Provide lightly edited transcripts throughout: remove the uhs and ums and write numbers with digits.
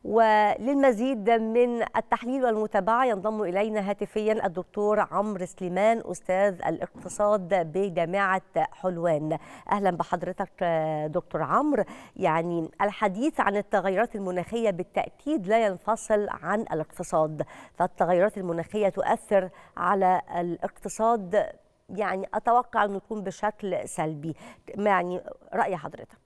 وللمزيد من التحليل والمتابعة ينضم إلينا هاتفيا الدكتور عمرو سليمان أستاذ الاقتصاد بجامعة حلوان. أهلا بحضرتك دكتور عمرو. يعني الحديث عن التغيرات المناخية بالتأكيد لا ينفصل عن الاقتصاد، فالتغيرات المناخية تؤثر على الاقتصاد، يعني أتوقع أن يكون بشكل سلبي. يعني رأي حضرتك؟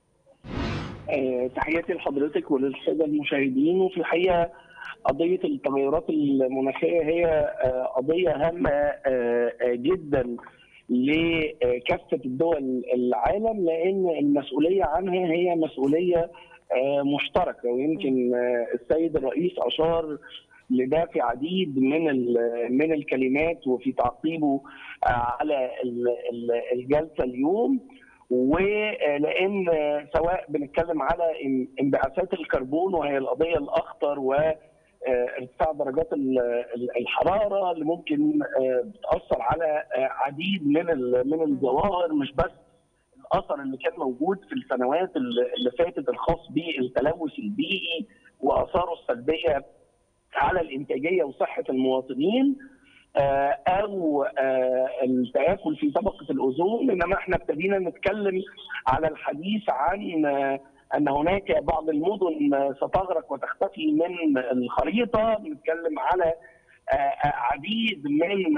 تحياتي لحضرتك وللساده المشاهدين. وفي الحقيقه قضيه التغيرات المناخيه هي قضيه هامه جدا لكافه الدول العالم، لان المسؤوليه عنها هي مسؤوليه مشتركه. ويمكن السيد الرئيس اشار لده في عديد من الكلمات وفي تعقيبه على الجلسه اليوم. ولان سواء بنتكلم على انبعاثات الكربون وهي القضيه الاخطر وارتفاع درجات الحراره اللي ممكن بتاثر على عديد من الظواهر، مش بس الاثر اللي كان موجود في السنوات اللي فاتت الخاص بالتلوث البيئي واثاره السلبيه على الانتاجيه وصحه المواطنين، او التآكل في طبقه الاوزون، انما احنا ابتدينا نتكلم على الحديث عن ان هناك بعض المدن ستغرق وتختفي من الخريطه. بنتكلم على عديد من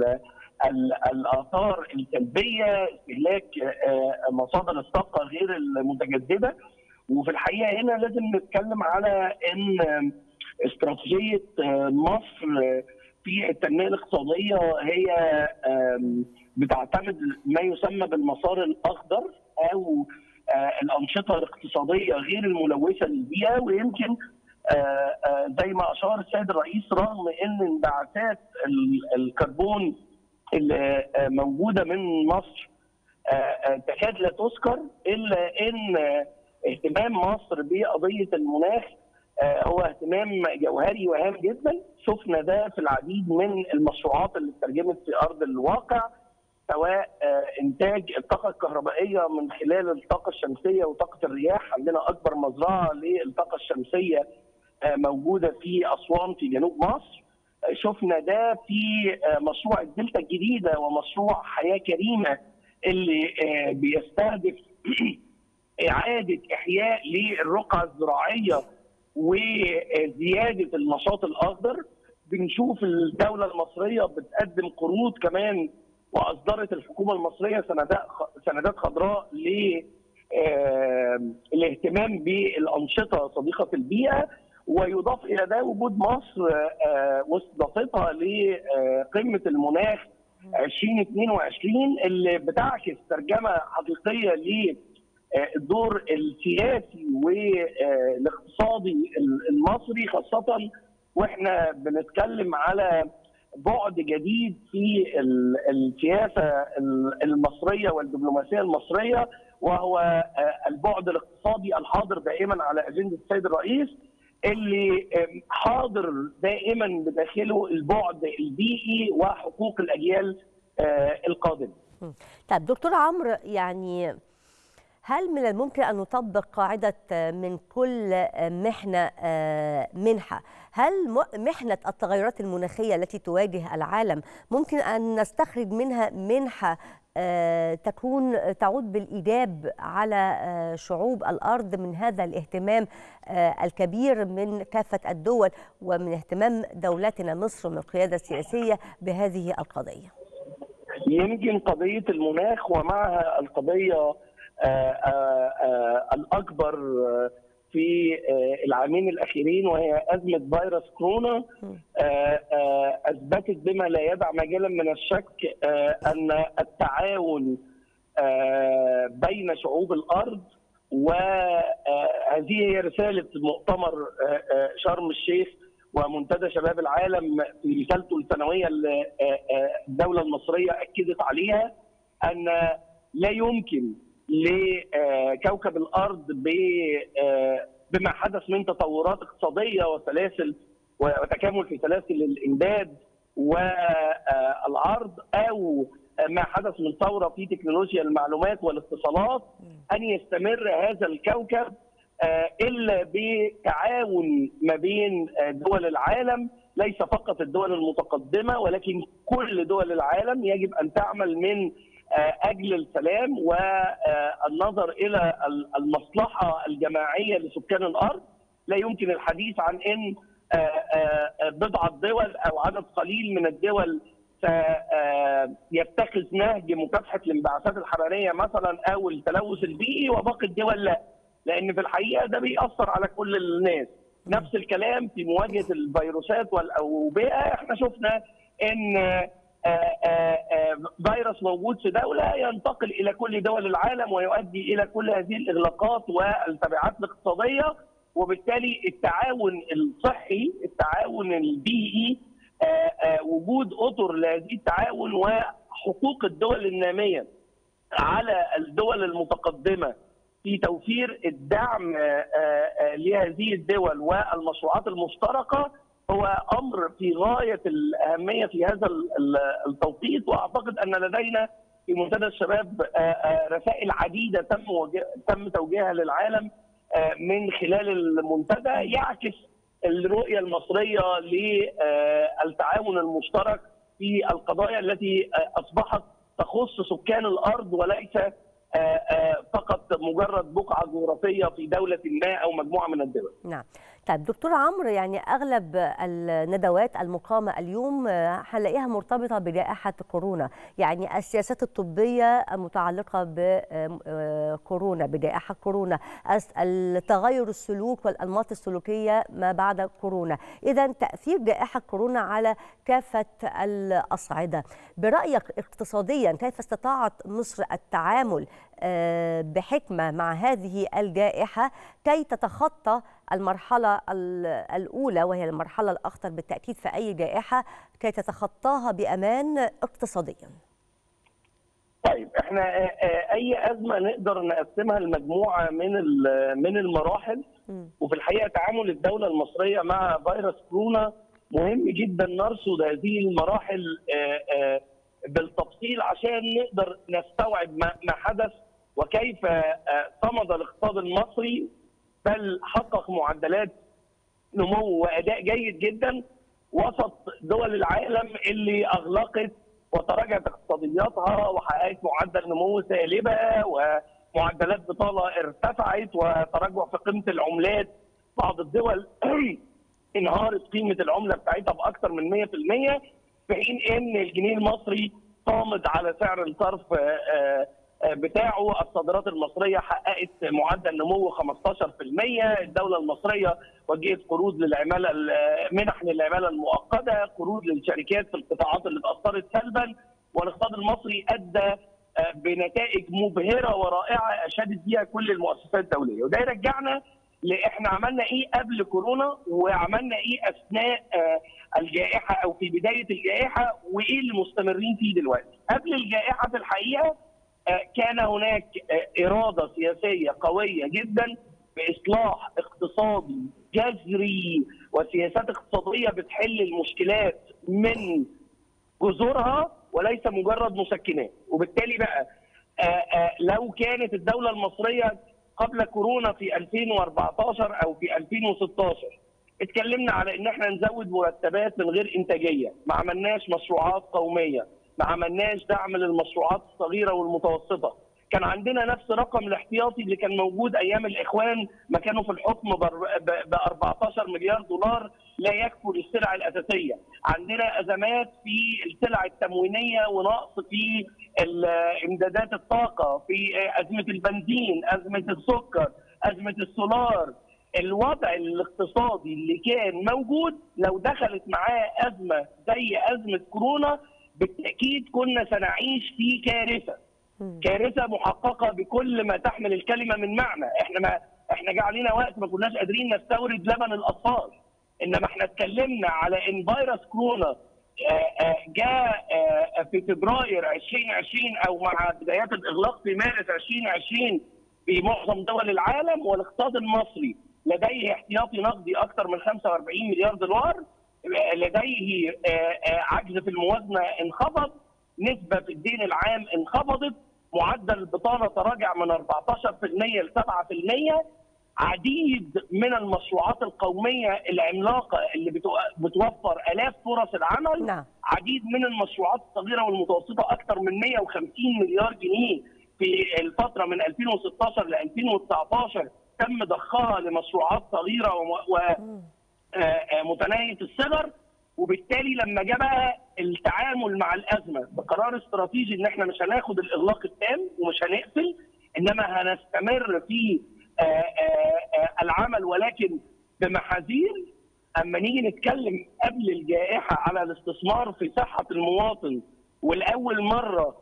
الاثار السلبيه، استهلاك مصادر الطاقه غير المتجدده. وفي الحقيقه هنا لازم نتكلم على ان استراتيجيه مصر في التنميه الاقتصاديه هي بتعتمد ما يسمى بالمسار الاخضر او الانشطه الاقتصاديه غير الملوثه للبيئه. ويمكن زي ما اشار السيد الرئيس، رغم ان انبعاثات الكربون اللي موجوده من مصر تكاد لا تذكر، الا ان اهتمام مصر بقضيه المناخ هو اهتمام جوهري وهام جدا. شفنا ده في العديد من المشروعات اللي اترجمت في ارض الواقع، سواء انتاج الطاقه الكهربائيه من خلال الطاقه الشمسيه وطاقه الرياح. عندنا اكبر مزرعه للطاقه الشمسيه موجوده في اسوان في جنوب مصر. شفنا ده في مشروع الدلتا الجديده ومشروع حياه كريمه اللي بيستهدف اعاده احياء للرقعه الزراعيه وزياده النشاط الاخضر. بنشوف الدوله المصريه بتقدم قروض كمان، واصدرت الحكومه المصريه سندات خضراء للاهتمام بالانشطه صديقه البيئه. ويضاف الى ده وجود مصر واستضافتها لقمه المناخ 2022 اللي بتعكس ترجمه حقيقيه الدور السياسي والاقتصادي المصري، خاصة واحنا بنتكلم على بعد جديد في السياسة المصرية والدبلوماسية المصرية، وهو البعد الاقتصادي الحاضر دائما على أجندة السيد الرئيس، اللي حاضر دائما بداخله البعد البيئي وحقوق الأجيال القادمة. طيب دكتور عمرو، يعني هل من الممكن أن نطبق قاعدة من كل محنة منحة؟ هل محنة التغيرات المناخية التي تواجه العالم ممكن أن نستخرج منها منحة تعود بالإيجاب على شعوب الأرض من هذا الاهتمام الكبير من كافة الدول ومن اهتمام دولتنا مصر ومن القيادة السياسية بهذه القضية؟ يمكن قضية المناخ ومعها القضية الأكبر في العامين الأخيرين وهي أزمة فيروس كورونا، أثبتت بما لا يدع مجالا من الشك أن التعاون بين شعوب الأرض، وهذه هي رسالة مؤتمر شرم الشيخ ومنتدى شباب العالم في رسالته السنوية اللي الدولة المصرية أكدت عليها، أن لا يمكن لكوكب الارض بما حدث من تطورات اقتصاديه وسلاسل وتكامل في سلاسل الامداد والعرض، او ما حدث من ثوره في تكنولوجيا المعلومات والاتصالات، ان يستمر هذا الكوكب الا بتعاون ما بين دول العالم، ليس فقط الدول المتقدمه ولكن كل دول العالم يجب ان تعمل من اجل السلام والنظر الى المصلحه الجماعيه لسكان الارض. لا يمكن الحديث عن ان بضعه دول او عدد قليل من الدول سيتخذ نهج مكافحه الانبعاثات الحراريه مثلا او التلوث البيئي وباقي الدول لا، لان في الحقيقه ده بيأثر على كل الناس. نفس الكلام في مواجهه الفيروسات والاوبئه، احنا شفنا ان فيروس موجود في دوله ينتقل الى كل دول العالم ويؤدي الى كل هذه الاغلاقات والتبعات الاقتصاديه، وبالتالي التعاون الصحي، التعاون البيئي، وجود اطر لهذه التعاون وحقوق الدول الناميه على الدول المتقدمه في توفير الدعم لهذه الدول والمشروعات المشتركه هو امر في غايه الاهميه في هذا التوقيت. واعتقد ان لدينا في منتدى الشباب رسائل عديده تم توجيهها للعالم من خلال المنتدى يعكس الرؤيه المصريه للتعاون المشترك في القضايا التي اصبحت تخص سكان الارض وليس فقط مجرد بقعه جغرافيه في دوله ما او مجموعه من الدول. نعم. طيب دكتور عمرو، يعني اغلب الندوات المقامه اليوم هنلاقيها مرتبطه بجائحه كورونا، يعني السياسات الطبيه المتعلقه بكورونا، بجائحه كورونا، التغير السلوك والانماط السلوكيه ما بعد كورونا، اذا تاثير جائحه كورونا على كافه الاصعده. برايك اقتصاديا كيف استطاعت مصر التعامل بحكمة مع هذه الجائحة كي تتخطى المرحلة الأولى وهي المرحلة الأخطر بالتأكيد في أي جائحة، كي تتخطاها بأمان اقتصاديا؟ طيب احنا أي أزمة نقدر نقسمها لمجموعة من المراحل، وفي الحقيقة تعامل الدولة المصرية مع فيروس كورونا مهم جدا نرصد هذه المراحل بالتفصيل عشان نقدر نستوعب ما حدث وكيف صمد الاقتصاد المصري، بل حقق معدلات نمو واداء جيد جدا وسط دول العالم اللي اغلقت وتراجعت اقتصادياتها وحققت معدل نمو سالبه ومعدلات بطاله ارتفعت وتراجع في قيمه العملات. بعض الدول انهارت قيمه العمله بتاعتها باكثر من 100%، في حين ان الجنيه المصري صامد على سعر الصرف بتاعه. الصادرات المصريه حققت معدل نمو 15%، الدوله المصريه وجهت قروض للعماله، منح للعماله المؤقته، قروض للشركات في القطاعات اللي اتاثرت سلبا، والاقتصاد المصري ادى بنتائج مبهره ورائعه اشادت بها كل المؤسسات الدوليه. وده يرجعنا احنا عملنا ايه قبل كورونا وعملنا ايه اثناء الجائحه او في بدايه الجائحه وايه اللي مستمرين فيه دلوقتي. قبل الجائحه في الحقيقه كان هناك اراده سياسيه قويه جدا باصلاح اقتصادي جذري وسياسات اقتصاديه بتحل المشكلات من جذورها وليس مجرد مسكنات. وبالتالي بقى لو كانت الدوله المصريه قبل كورونا في 2014 او في 2016 اتكلمنا على ان احنا نزود مرتبات من غير انتاجيه، ما عملناش مشروعات قوميه، ما عملناش دعم للمشروعات الصغيره والمتوسطه، كان عندنا نفس رقم الاحتياطي اللي كان موجود ايام الاخوان ما كانوا في الحكم ب 14 مليار دولار لا يكفوا للسلع الاساسيه، عندنا ازمات في السلع التموينيه ونقص في امدادات الطاقه، في ازمه البنزين، ازمه السكر، ازمه السولار. الوضع الاقتصادي اللي كان موجود لو دخلت معاه ازمه زي ازمه كورونا بالتاكيد كنا سنعيش في كارثه محققه بكل ما تحمل الكلمه من معنى. احنا جه علينا وقت ما كناش قادرين نستورد لبن الاطفال، انما احنا اتكلمنا على ان فيروس كورونا جاء في فبراير 2020 او مع بدايات الاغلاق في مارس 2020 في معظم دول العالم، والاقتصاد المصري لديه احتياطي نقدي اكثر من 45 مليار دولار، لديه عجز في الموازنه انخفض، نسبه في الدين العام انخفضت، معدل البطاله تراجع من 14% ل 7%. عديد من المشروعات القوميه العملاقه اللي بتوفر الاف فرص العمل. نعم. عديد من المشروعات الصغيره والمتوسطه، اكثر من 150 مليار جنيه في الفتره من 2016 ل 2019 تم ضخها لمشروعات صغيره ومتناهيه الصغر. وبالتالي لما جاء بقى التعامل مع الازمه بقرار استراتيجي ان احنا مش هناخد الاغلاق التام ومش هنقفل، انما هنستمر في العمل ولكن بمحاذير. اما نيجي نتكلم قبل الجائحه على الاستثمار في صحه المواطن، والاول مره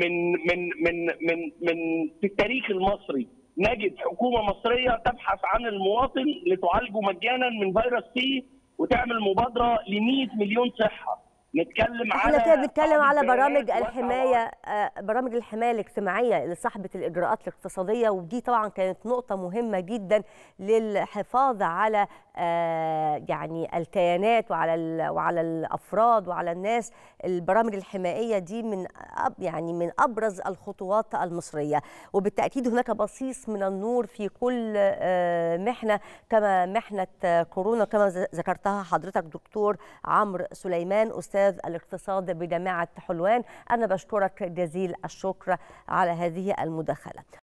من في التاريخ المصري نجد حكومه مصريه تبحث عن المواطن لتعالجه مجانا من فيروس سي وتعمل مبادره ل 100 مليون صحه. نتكلم على احنا كده بنتكلم على برامج الحمايه، برامج الحمايه الاجتماعيه لصاحبه الاجراءات الاقتصاديه، ودي طبعا كانت نقطه مهمه جدا للحفاظ على يعني الكيانات وعلى الافراد وعلى الناس. البرامج الحمائيه دي من ابرز الخطوات المصريه، وبالتاكيد هناك بصيص من النور في كل محنه كما محنه كورونا كما ذكرتها حضرتك دكتور عمرو سليمان أستاذ الاقتصاد بجامعة حلوان. أنا بشكرك جزيل الشكر على هذه المداخلة.